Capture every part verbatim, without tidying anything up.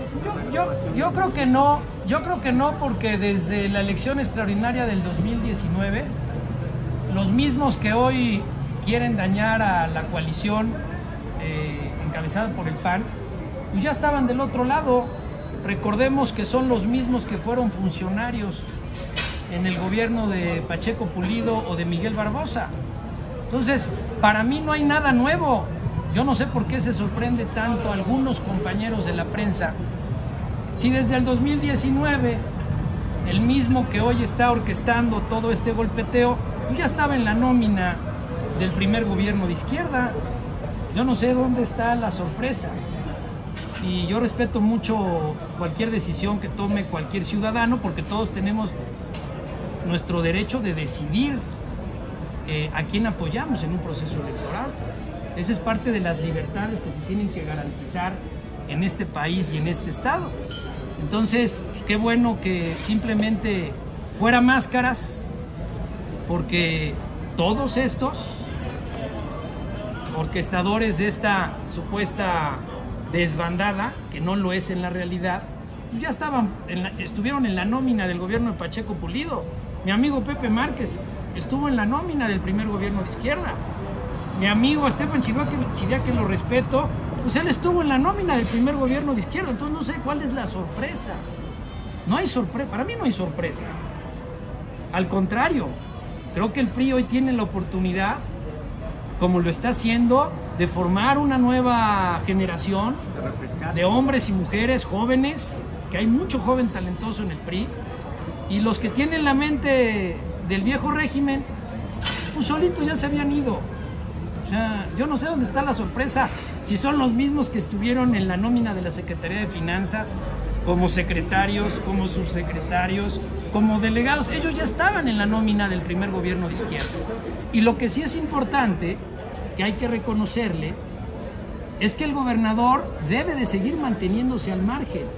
Yo, yo, yo creo que no, yo creo que no, porque desde la elección extraordinaria del dos mil diecinueve, los mismos que hoy quieren dañar a la coalición eh, encabezada por el P A N, pues ya estaban del otro lado. Recordemos que son los mismos que fueron funcionarios en el gobierno de Pacheco Pulido o de Miguel Barbosa. Entonces, para mí no hay nada nuevo. Yo no sé por qué se sorprende tanto a algunos compañeros de la prensa, si desde el dos mil diecinueve el mismo que hoy está orquestando todo este golpeteo ya estaba en la nómina del primer gobierno de izquierda. Yo no sé dónde está la sorpresa. Y yo respeto mucho cualquier decisión que tome cualquier ciudadano, porque todos tenemos nuestro derecho de decidir eh, a quién apoyamos en un proceso electoral. Esa es parte de las libertades que se tienen que garantizar en este país y en este estado. Entonces, pues, qué bueno que simplemente fuera máscaras, porque todos estos orquestadores de esta supuesta desbandada, que no lo es en la realidad, ya estaban en la, estuvieron en la nómina del gobierno de Pacheco Pulido. Mi amigo Pepe Márquez estuvo en la nómina del primer gobierno de izquierda. Mi amigo Estefan Chiriaque, que lo respeto, pues él estuvo en la nómina del primer gobierno de izquierda. Entonces no sé cuál es la sorpresa. No hay sorpresa, para mí no hay sorpresa. Al contrario, creo que el P R I hoy tiene la oportunidad, como lo está haciendo, de formar una nueva generación de hombres y mujeres jóvenes, que hay mucho joven talentoso en el P R I, y los que tienen la mente del viejo régimen, pues solitos ya se habían ido. O sea, yo no sé dónde está la sorpresa, si son los mismos que estuvieron en la nómina de la Secretaría de Finanzas, como secretarios, como subsecretarios, como delegados. Ellos ya estaban en la nómina del primer gobierno de izquierda. Y lo que sí es importante, que hay que reconocerle, es que el gobernador debe de seguir manteniéndose al margen.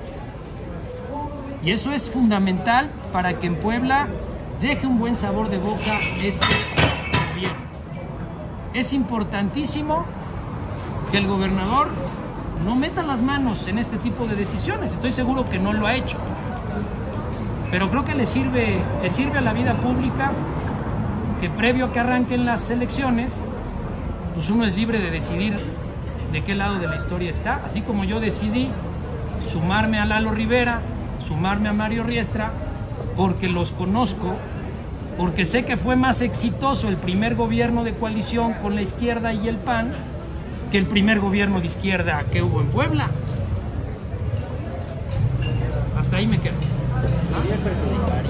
Y eso es fundamental para que en Puebla deje un buen sabor de boca este gobierno. Es importantísimo que el gobernador no meta las manos en este tipo de decisiones. Estoy seguro que no lo ha hecho. Pero creo que le sirve, le sirve a la vida pública que previo a que arranquen las elecciones, pues uno es libre de decidir de qué lado de la historia está. Así como yo decidí sumarme a Lalo Rivera, sumarme a Mario Riestra, porque los conozco, porque sé que fue más exitoso el primer gobierno de coalición con la izquierda y el P A N que el primer gobierno de izquierda que hubo en Puebla. Hasta ahí me quedo. ¿Ah?